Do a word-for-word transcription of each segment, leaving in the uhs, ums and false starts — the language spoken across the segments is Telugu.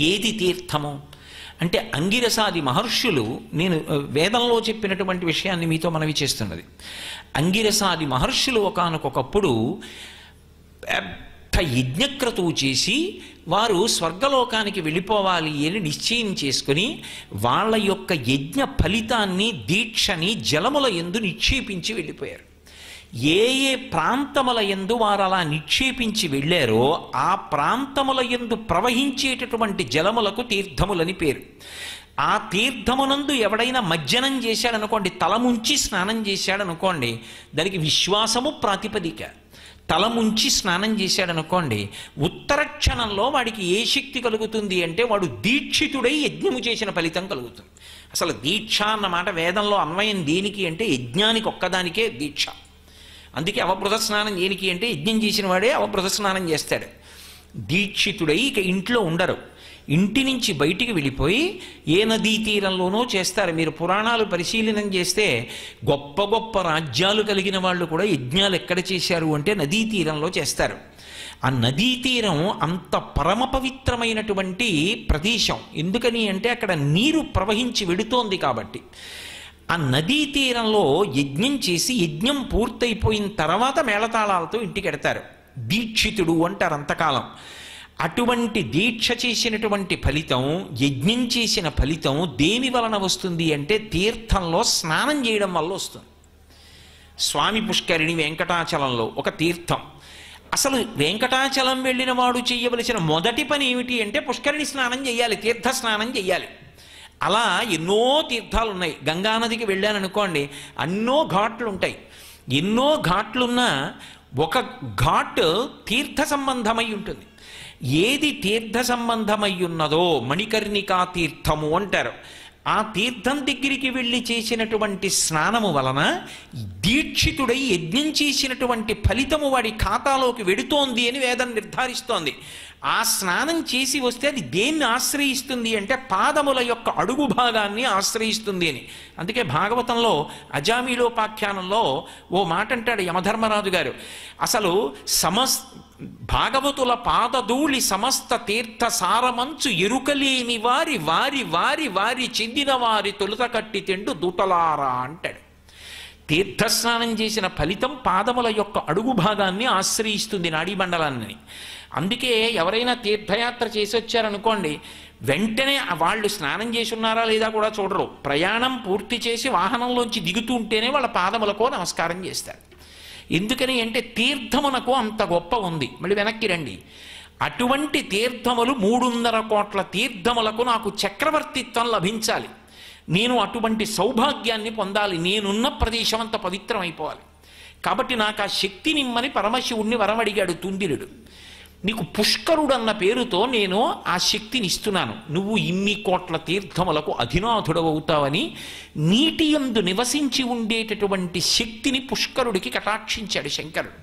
ఏది తీర్థము అంటే అంగిరసాది మహర్షులు, నేను వేదంలో చెప్పినటువంటి విషయాన్ని మీతో మనవి చేస్తున్నది. అంగిరసాది మహర్షులు ఒకానొకప్పుడు పెద్ద యజ్ఞక్రతువు చేసి వారు స్వర్గలోకానికి వెళ్ళిపోవాలి అని నిశ్చయం చేసుకుని వాళ్ళ యొక్క యజ్ఞ ఫలితాన్ని, దీక్షని జలముల యందు నిక్షేపించి వెళ్ళిపోయారు. ఏ ఏ ప్రాంతముల యందు వారు అలా నిక్షేపించి వెళ్ళారో ఆ ప్రాంతముల యందు ప్రవహించేటటువంటి జలములకు తీర్థములని పేరు. ఆ తీర్థమునందు ఎవడైనా మజ్జనం చేశాడనుకోండి, తలముంచి స్నానం చేశాడనుకోండి, దానికి విశ్వాసము ప్రాతిపదిక. తలముంచి స్నానం చేశాడనుకోండి, ఉత్తర క్షణంలో వాడికి ఏ శక్తి కలుగుతుంది అంటే వాడు దీక్షితుడై యజ్ఞము చేసిన ఫలితం కలుగుతుంది. అసలు దీక్ష అన్నమాట వేదంలో అన్వయం దేనికి అంటే యజ్ఞానికి ఒక్కదానికే దీక్ష. అందుకే అవబృత స్నానం దేనికి అంటే యజ్ఞం చేసిన వాడే అవబృత స్నానం చేస్తాడు. దీక్షితుడై ఇక ఇంట్లో ఉండరు, ఇంటి నుంచి బయటికి వెళ్ళిపోయి ఏ నదీ తీరంలోనో చేస్తారు. మీరు పురాణాలు పరిశీలనం చేస్తే గొప్ప గొప్ప రాజ్యాలు కలిగిన వాళ్ళు కూడా యజ్ఞాలు ఎక్కడ చేశారు అంటే నదీ తీరంలో చేస్తారు. ఆ నదీ తీరం అంత పరమ పవిత్రమైనటువంటి ప్రదేశం. ఎందుకని అంటే అక్కడ నీరు ప్రవహించి వెడుతోంది కాబట్టి. ఆ నదీ తీరంలో యజ్ఞం చేసి యజ్ఞం పూర్తయిపోయిన తర్వాత మేళతాళాలతో ఇంటికి ఎడతారు. దీక్షితుడు అంటారు అంతకాలం. అటువంటి దీక్ష చేసినటువంటి ఫలితం, యజ్ఞం చేసిన ఫలితం దేని వలన వస్తుంది అంటే తీర్థంలో స్నానం చేయడం వల్ల వస్తుంది. స్వామి పుష్కరిణి వెంకటాచలంలో ఒక తీర్థం. అసలు వెంకటాచలం వెళ్ళిన వాడు చేయవలసిన మొదటి పని ఏమిటి అంటే పుష్కరిణి స్నానం చేయాలి, తీర్థ స్నానం చేయాలి. అలా ఎన్నో తీర్థాలు ఉన్నాయి. గంగానదికి వెళ్ళాననుకోండి, ఎన్నో ఘాట్లు ఉంటాయి. ఎన్నో ఘాట్లున్నా ఒక ఘాట్ తీర్థ సంబంధమై ఉంటుంది. ఏది తీర్థ సంబంధమై ఉన్నదో మణికర్ణికా తీర్థము అంటారు. ఆ తీర్థం దగ్గరికి వెళ్ళి చేసినటువంటి స్నానము వలన దీక్షితుడై యజ్ఞం చేసినటువంటి ఫలితము వాడి ఖాతాలోకి వెడుతోంది అని వేదం నిర్ధారిస్తోంది. ఆ స్నానం చేసి వస్తే అది దేన్ని ఆశ్రయిస్తుంది అంటే పాదముల యొక్క అడుగు భాగాన్ని ఆశ్రయిస్తుంది అని. అందుకే భాగవతంలో అజామీలోపాఖ్యానంలో ఓ మాట అంటాడు యమధర్మరాజు గారు, అసలు సమస్ భాగవతుల పాదధూళి సమస్త తీర్థ సారమంచు ఎరుకలేని వారి వారి వారి వారి చెందిన వారి తొలుత కట్టి తిండు దుటలారా అంటాడు. తీర్థస్నానం చేసిన ఫలితం పాదముల యొక్క అడుగు భాగాన్ని ఆశ్రయిస్తుంది, నాడీమండలాన్ని. అందుకే ఎవరైనా తీర్థయాత్ర చేసి వచ్చారనుకోండి, వెంటనే వాళ్ళు స్నానం చేసి ఉన్నారా లేదా కూడా చూడరు. ప్రయాణం పూర్తి చేసి వాహనంలోంచి దిగుతూ ఉంటేనే వాళ్ళ పాదములకో నమస్కారం చేస్తారు. ఎందుకని అంటే తీర్థమునకు అంత గొప్ప ఉంది. మళ్ళీ వెనక్కి రండి. అటువంటి తీర్థములు మూడున్నర కోట్ల తీర్థములకు నాకు చక్రవర్తిత్వం లభించాలి. నేను అటువంటి సౌభాగ్యాన్ని పొందాలి. నేనున్న ప్రదేశం అంత పవిత్రం అయిపోవాలి. కాబట్టి నాకు ఆ శక్తినిమ్మని పరమశివుణ్ణి వరమడిగాడు తుందిరుడు. నీకు పుష్కరుడు అన్న పేరుతో నేను ఆ శక్తిని ఇస్తున్నాను, నువ్వు ఇన్ని కోట్ల తీర్థములకు అధినాథుడవుతావని నీటి యందు నివసించి ఉండేటటువంటి శక్తిని పుష్కరుడికి కటాక్షించాడు శంకరుడు.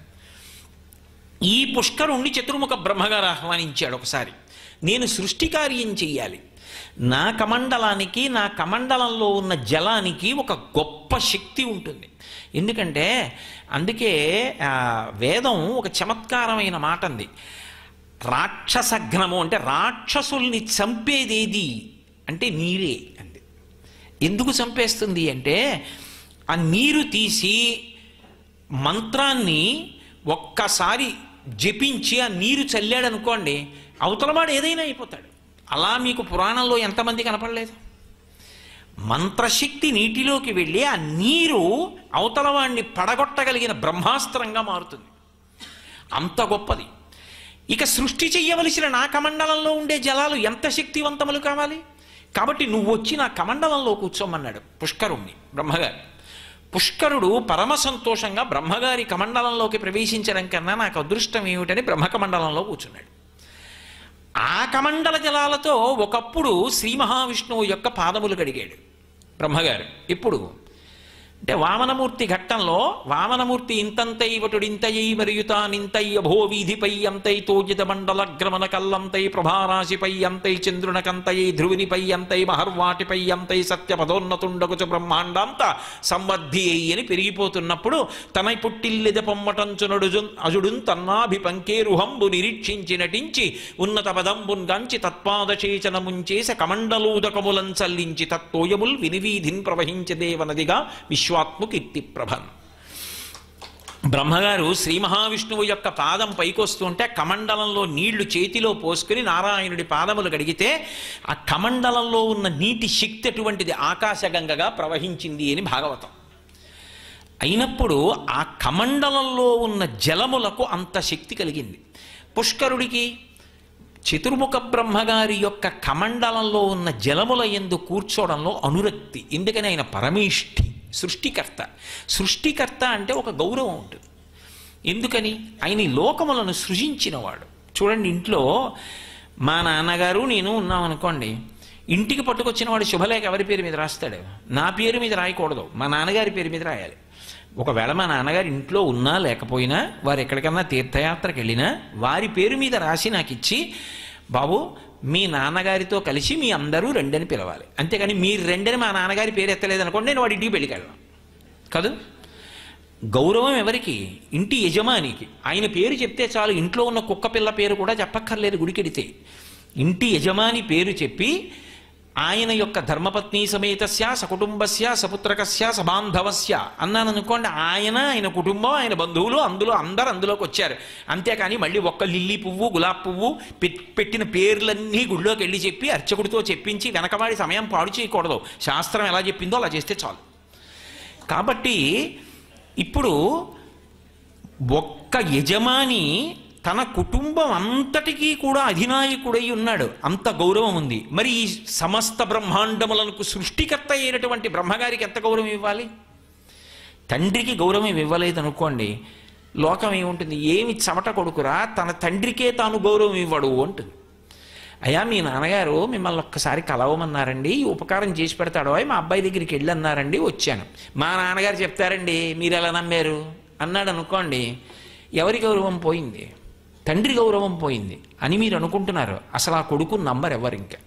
ఈ పుష్కరుణ్ణి చతుర్ముఖ బ్రహ్మగారు ఆహ్వానించాడు. ఒకసారి నేను సృష్టి కార్యం చెయ్యాలి, నా కమండలానికి నా కమండలంలో ఉన్న జలానికి ఒక గొప్ప శక్తి ఉంటుంది. ఎందుకంటే అందుకే వేదం ఒక చమత్కారమైన మాట అంది, రాక్షసఘ్నము అంటే రాక్షసుల్ని చంపేదేది అంటే నీరే అంది. ఎందుకు చంపేస్తుంది అంటే ఆ నీరు తీసి మంత్రాన్ని ఒక్కసారి జపించి ఆ నీరు చల్లాడనుకోండి, అవతలవాడు ఏదైనా అయిపోతాడు. అలా మీకు పురాణంలో ఎంతమంది కనపడలేదు? మంత్రశక్తి నీటిలోకి వెళ్ళి ఆ నీరు అవతలవాడిని పడగొట్టగలిగిన బ్రహ్మాస్త్రంగా మారుతుంది. అంత గొప్పది. ఇక సృష్టి చెయ్యవలసిన నా కమండలంలో ఉండే జలాలు ఎంత శక్తివంతములు కావాలి. కాబట్టి నువ్వు వచ్చి నా కమండలంలో కూర్చోమన్నాడు పుష్కరుణ్ణి బ్రహ్మగారు. పుష్కరుడు పరమ సంతోషంగా బ్రహ్మగారి కమండలంలోకి ప్రవేశించడం కన్నా నాకు అదృష్టం ఏమిటని బ్రహ్మకమండలంలో కూర్చున్నాడు. ఆ కమండల జలాలతో ఒకప్పుడు శ్రీ మహావిష్ణువు యొక్క పాదములు కడిగాడు బ్రహ్మగారు. ఇప్పుడు అంటే వామనమూర్తి ఘట్టంలో వామనమూర్తి ఇంతంతై వటుడింతయై మరియుతానింతయ్య భో వీధిపై అంతై తోజిత మండలగ్రమణ కల్లంతై ప్రభారాశిపై అంతై చంద్రునకంతయై ధ్రువునిపై అంతై మహర్వాటిపై అంతై సత్యపదోన్నతుండగుచు బ్రహ్మాండాంత సంవర్ధి అయి అని పెరిగిపోతున్నప్పుడు తన పుట్టిల్లిద పొమ్మటంచునడు అజుడున్ తన్నాభిపంకేరుహంబు నిరీక్షించి నటించి ఉన్నత పదంబున్గాంచి తత్పాదచేచనముంచేస కమండలూదకములం చల్లించి తత్తోయముల్ వినివీధిన్ ప్రవహించ దేవనదిగా విశ్వాత్ము కీర్తి ప్రభన్. బ్రహ్మగారు శ్రీ మహావిష్ణువు యొక్క పాదం పైకొస్తుంటే కమండలంలో నీళ్లు చేతిలో పోసుకుని నారాయణుడి పాదములు గడిగితే ఆ కమండలంలో ఉన్న నీటి శక్తి అటువంటిది ఆకాశగంగగా ప్రవహించింది అని భాగవతం. అయినప్పుడు ఆ కమండలంలో ఉన్న జలములకు అంత శక్తి కలిగింది. పుష్కరుడికి చతుర్ముఖ బ్రహ్మగారి యొక్క కమండలంలో ఉన్న జలముల యందు కూర్చోవడంలో అనురక్తి. ఎందుకని ఆయన పరమేష్ఠి, సృష్టికర్త. సృష్టికర్త అంటే ఒక గౌరవం ఉంటుంది. ఎందుకని ఆయన ఈ లోకములను సృజించినవాడు. చూడండి, ఇంట్లో మా నాన్నగారు నేను ఉన్నాం అనుకోండి, ఇంటికి పట్టుకొచ్చిన వాడు శుభలేఖ ఎవరి పేరు మీద రాస్తాడు? నా పేరు మీద రాయకూడదు, మా నాన్నగారి పేరు మీద రాయాలి. ఒకవేళ మా నాన్నగారు ఇంట్లో ఉన్నా లేకపోయినా, వారు ఎక్కడికన్నా తీర్థయాత్రకు వెళ్ళినా వారి పేరు మీద రాసి నాకు ఇచ్చి, బాబు మీ నాన్నగారితో కలిసి మీ అందరూ రెండని పిలవాలి. అంతేగాని మీరు రెండని మా నాన్నగారి పేరు ఎత్తలేదనుకోండి, నేను వాడి ఇంటికి పెళ్ళికెళ్ళను కాదు. గౌరవం ఎవరికి? ఇంటి యజమానికి. ఆయన పేరు చెప్తే చాలు, ఇంట్లో ఉన్న కుక్క పిల్ల పేరు కూడా చెప్పక్కర్లేదు గుడికెడితే. ఇంటి యజమాని పేరు చెప్పి ఆయన యొక్క ధర్మపత్ని సమేతస్య సకుటుంబస్య సపుత్రకస్య సబాంధవస్య అన్నాను అనుకోండి, ఆయన ఆయన కుటుంబం ఆయన బంధువులు అందులో అందరు అందులోకి వచ్చారు. అంతేకాని మళ్ళీ ఒక్క లిల్లీ పువ్వు గులాబ్ పువ్వు పెట్టిన పేర్లన్నీ గుళ్ళోకి వెళ్ళి చెప్పి అర్చకుడితో చెప్పించి వెనకవాడి సమయం పాడు చేయకూడదు. శాస్త్రం ఎలా చెప్పిందో అలా చేస్తే చాలు. కాబట్టి ఇప్పుడు ఒక్క యజమాని తన కుటుంబం అంతటికీ కూడా అధినాయకుడై ఉన్నాడు, అంత గౌరవం ఉంది. మరి ఈ సమస్త బ్రహ్మాండములకు సృష్టికర్త అయినటువంటి బ్రహ్మగారికి ఎంత గౌరవం ఇవ్వాలి? తండ్రికి గౌరవం ఇవ్వలేదనుకోండి, లోకం ఏముంటుంది? ఏమి చెమట కొడుకురా, తన తండ్రికే తాను గౌరవం ఇవ్వడు అంటుంది. అయ్యా మీ నాన్నగారు మిమ్మల్ని ఒక్కసారి కలవమన్నారండి, ఈ ఉపకారం చేసి పెడతాడో, మా అబ్బాయి దగ్గరికి వెళ్ళి అన్నారండి, వచ్చాను. మా నాన్నగారు చెప్తారండి, మీరు ఎలా నమ్మారు అన్నాడు అనుకోండి, ఎవరి గౌరవం పోయింది? తండ్రి గౌరవం పోయింది అని మీరు అనుకుంటున్నారు. అసలు ఆ కొడుకు నంబర్ ఎవరు? ఇంకా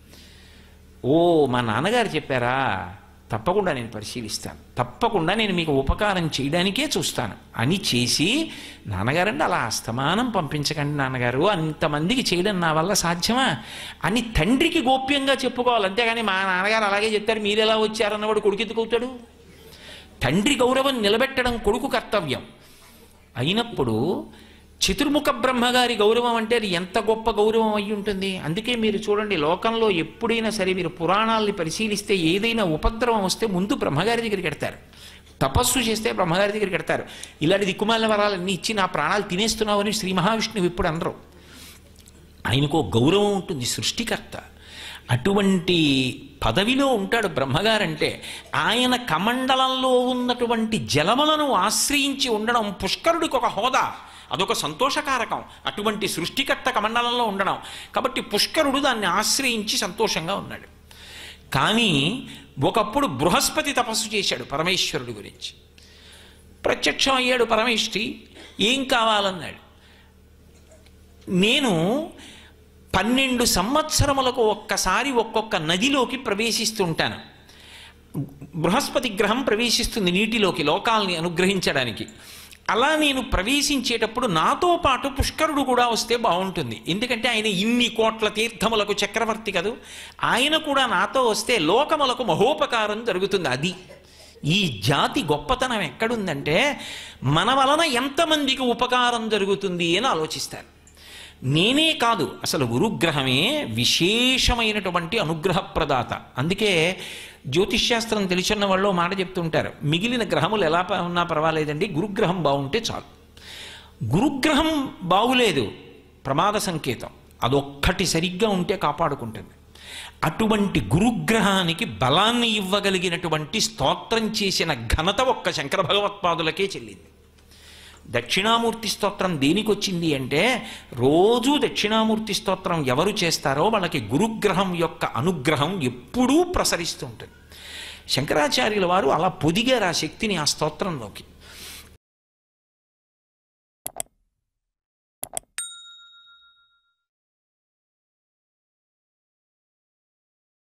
ఓ మా నాన్నగారు చెప్పారా, తప్పకుండా నేను పరిశీలిస్తాను, తప్పకుండా నేను మీకు ఉపకారం చేయడానికే చూస్తాను అని చేసి, నాన్నగారండి అలా అస్తమానం పంపించకండి నాన్నగారు, అంతమందికి చేయడం నా వల్ల సాధ్యమా అని తండ్రికి గోప్యంగా చెప్పుకోవాలి. అంతేగాని మా నాన్నగారు అలాగే చెప్తారు మీరు ఎలా వచ్చారన్నవాడు కొడుకు ఎందుకు అవుతాడు? తండ్రి గౌరవం నిలబెట్టడం కొడుకు కర్తవ్యం. అయినప్పుడు చతుర్ముఖ బ్రహ్మగారి గౌరవం అంటే అది ఎంత గొప్ప గౌరవం అయి ఉంటుంది. అందుకే మీరు చూడండి, లోకంలో ఎప్పుడైనా సరే మీరు పురాణాలని పరిశీలిస్తే ఏదైనా ఉపద్రవం వస్తే ముందు బ్రహ్మగారి దగ్గరికి ఎడతారు. తపస్సు చేస్తే బ్రహ్మగారి దగ్గరికి ఎడతారు. ఇలాంటి దిక్కుమాల వరాలన్నీ ఇచ్చి నా ప్రాణాలు తినేస్తున్నావు అని శ్రీ మహావిష్ణువు ఇప్పుడు అనరు. ఆయనకు గౌరవం ఉంటుంది, సృష్టికర్త. అటువంటి పదవిలో ఉంటాడు బ్రహ్మగారంటే. ఆయన కమండలంలో ఉన్నటువంటి జలములను ఆశ్రయించి ఉండడం పుష్కరుడికి ఒక హోదా, అదొక సంతోషకారకం. అటువంటి సృష్టికర్త కమండలంలో ఉండడం కాబట్టి పుష్కరుడు దాన్ని ఆశ్రయించి సంతోషంగా ఉన్నాడు. కానీ ఒకప్పుడు బృహస్పతి తపస్సు చేశాడు పరమేశ్వరుడి గురించి. ప్రత్యక్షం అయ్యాడు పరమేష్ఠి, ఏం కావాలన్నాడు. నేను పన్నెండు సంవత్సరములకు ఒక్కసారి ఒక్కొక్క నదిలోకి ప్రవేశిస్తుంటాను. బృహస్పతి గ్రహం ప్రవేశిస్తుంది నీటిలోకి లోకాల్ని అనుగ్రహించడానికి. అలా నేను ప్రవేశించేటప్పుడు నాతో పాటు పుష్కరుడు కూడా వస్తే బాగుంటుంది. ఎందుకంటే ఆయన ఇన్ని కోట్ల తీర్థములకు చక్రవర్తి కదూ, ఆయన కూడా నాతో వస్తే లోకములకు మహోపకారం జరుగుతుంది. అది ఈ జాతి గొప్పతనం ఎక్కడుందంటే, మన వలన ఎంతమందికి ఉపకారం జరుగుతుంది అని ఆలోచిస్తారు. నేనే కాదు, అసలు గురుగ్రహమే విశేషమైనటువంటి అనుగ్రహ ప్రదాత. అందుకే జ్యోతిష్శాస్త్రం తెలిసిన వాళ్ళు మాట చెప్తుంటారు, మిగిలిన గ్రహములు ఎలా ఉన్నా పర్వాలేదండి, గురుగ్రహం బాగుంటే చాలు. గురుగ్రహం బాగులేదు, ప్రమాద సంకేతం. అదొక్కటి సరిగ్గా ఉంటే కాపాడుకుంటుంది. అటువంటి గురుగ్రహానికి బలాన్ని ఇవ్వగలిగినటువంటి స్తోత్రం చేసిన ఘనత ఒక్క శంకర భగవత్పాదులకే చెల్లింది. దక్షిణామూర్తి స్తోత్రం దేనికి వచ్చింది అంటే, రోజు దక్షిణామూర్తి స్తోత్రం ఎవరు చేస్తారో వాళ్ళకి గురుగ్రహం యొక్క అనుగ్రహం ఎప్పుడూ ప్రసరిస్తూ ఉంటుంది. శంకరాచార్యుల వారు అలా పొదిగారు ఆ శక్తిని ఆ స్తోత్రంలోకి.